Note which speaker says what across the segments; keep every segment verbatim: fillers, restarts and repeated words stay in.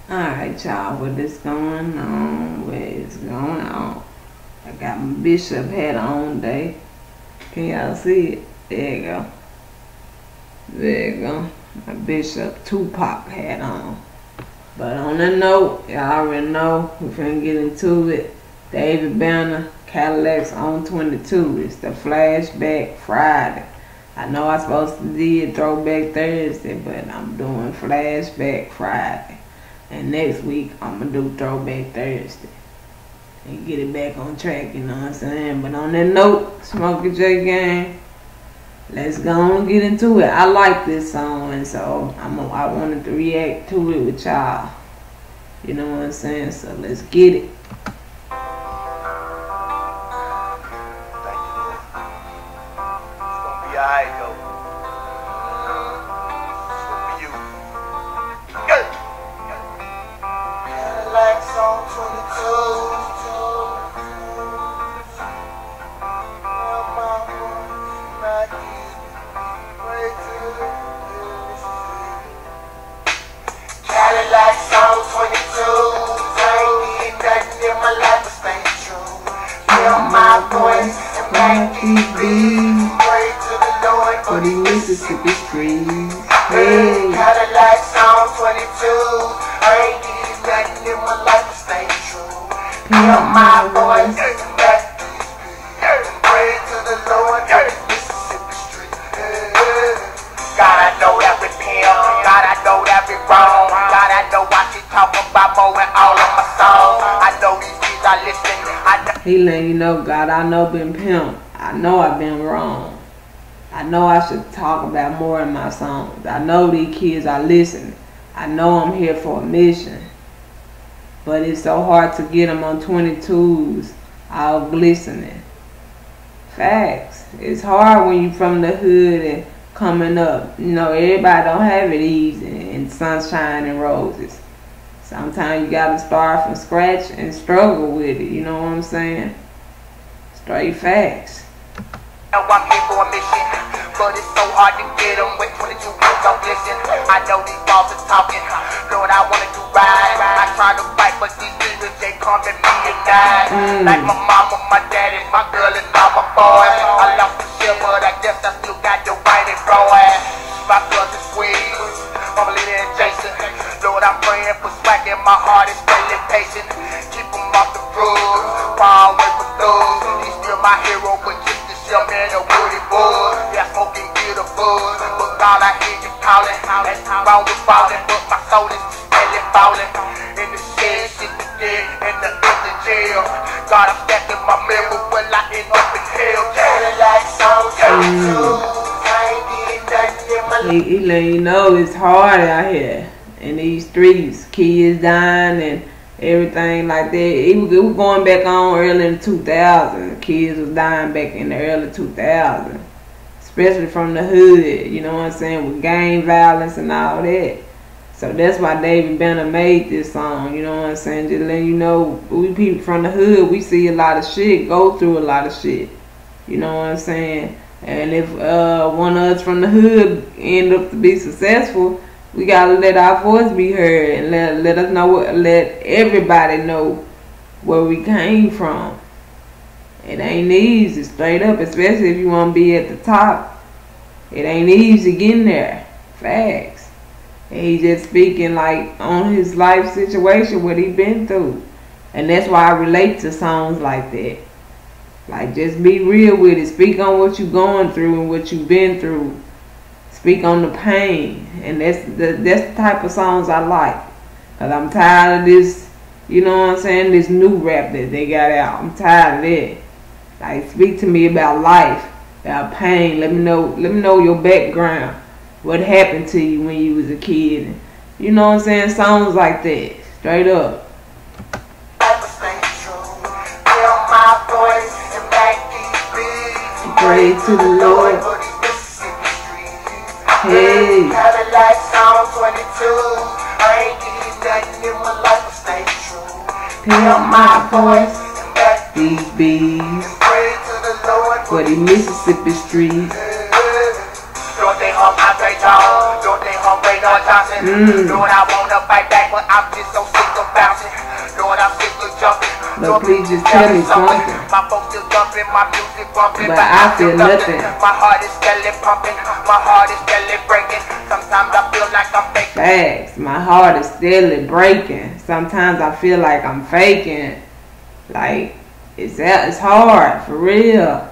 Speaker 1: Alright, y'all, what is going on? What is going on? I got my Bishop hat on today. Can y'all see it? There you go. There you go. My Bishop Tupac hat on. But on that note, y'all already know we're finna get into it. David Banner, Cadillacs on twenty-two. It's the Flashback Friday. I know I supposed to do Throwback Thursday, but I'm doing Flashback Friday. And next week, I'm going to do Throwback Thursday. And get it back on track, you know what I'm saying? But on that note, Smokey J Gang, let's go and get into it. I like this song, and so I'm a, I wanted to react to it with y'all. You know what I'm saying? So let's get it.
Speaker 2: Alright, though. For you. Good. Cadillacs on twenty-two. Cadillacs on twenty-two. I ain't did nothing in my life but stay true. Hear my voice and make these beats.
Speaker 1: For the Mississippi streets.
Speaker 2: Hey, Cadillacs on twenty-two. I ain't did nothing in my life to stay true. Hear my voice and back these beats. Pray to the Lord on the Mississippi street. God, I know that we pimp. God, I know that we wrong. God, I know why she talk about more in all of my songs. I know these kids are listening. I know
Speaker 1: He letting you know, God, I know been pimp. I know I've been wrong. I know I should talk about more in my songs. I know these kids are listening. I know I'm here for a mission. But it's so hard to get them on twenty-twos all glistening. Facts. It's hard when you from the hood and coming up. You know, everybody don't have it easy and sunshine and roses. Sometimes you gotta start from scratch and struggle with it. You know what I'm saying? Straight facts.
Speaker 2: I'm here for a mission, but it's so hard to get them when twenty-two kids don't listen. I know these balls are talking, Lord, I wanna do right. I try to fight, but these demons, they come at me and die. Mm. Like my mama, my daddy, my girl, and all my boys. I lost the shit, but I guess I still got the white and raw ass. My cousin squeeze, Mama Lily and Jason. Lord, I'm praying for swag in my heart is really patient. Keep them off the road, far away from those. He's still my hero, but just I'm in a woody bull, yeah, smoking get a buzz. But God, I hear you calling. That's how I was falling, but my soul is steadily falling. In the shed, shit the dead, in the empty jail. God, I'm stacking my memory, will I end up in hell? Cadillacs on twenty-two. I ain't did nothing in my life.
Speaker 1: He, he letting you know it's hard out here in these streets. Kids dying and everything like that. It was, it was going back on early in the two thousands. Kids was dying back in the early two thousands. Especially from the hood, you know what I'm saying, with gang violence and all that. So that's why David Banner made this song, you know what I'm saying, just letting you know, we people from the hood, we see a lot of shit, go through a lot of shit. You know what I'm saying? And if uh, one of us from the hood end up to be successful, we gotta let our voice be heard and let let us know what, let everybody know where we came from. It ain't easy, straight up, especially if you want to be at the top. It ain't easy getting there. Facts. And he just speaking like on his life situation, what he been through, and that's why I relate to songs like that. Like, just be real with it. Speak on what you going through and what you been through. Speak on the pain, and that's the that's the type of songs I like. Cause I'm tired of this, you know what I'm saying, this new rap that they got out. I'm tired of that. Like, speak to me about life, about pain. Let me know, let me know your background. What happened to you when you was a kid? You know what I'm saying? Songs like that, straight up. Pray to the Lord. Hey.
Speaker 2: Cadillacs on twenty-two. I ain't did nothing in my life to stay true.
Speaker 1: Hear my voice, these bees, for the Mississippi streets.
Speaker 2: Don't they hum my Johnson? Don't they hum Ray Johnson? Lord, I wanna fight back. but I'm just so sick of bouncing. Lord, I'm sick of jumping.
Speaker 1: But please just tell me something.
Speaker 2: My folks still jumping, my music bumping,
Speaker 1: but I feel nothing.
Speaker 2: My heart is steadily pumping, my heart is steadily breaking. Sometimes I feel like I'm faking.
Speaker 1: Facts. My heart is steadily breaking. Sometimes I feel like I'm faking. Like, it's it's hard, for real.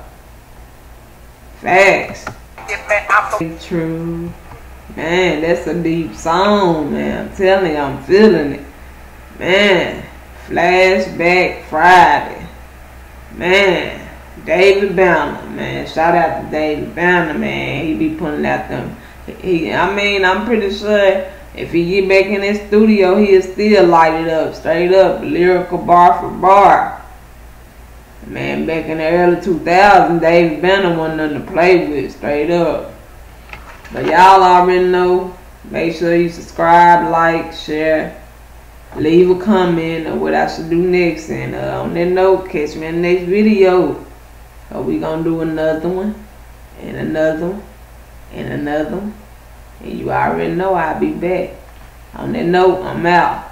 Speaker 1: Facts. It's true. Man, that's a deep song, man. I'm telling you, I'm feeling it. Man, Flashback Friday. Man, David Banner, man. Shout out to David Banner, man. He be putting out them. He, I mean, I'm pretty sure if he get back in his studio, he'll still light it up, straight up, lyrical bar for bar. Man, back in the early two thousands, David Banner wasn't nothing to play with, straight up. But y'all already know. Make sure you subscribe, like, share, leave a comment of what I should do next. And uh, on that note, catch me in the next video. So we gonna do another one, and another one, and another one. And you already know I'll be back. On that note, I'm out.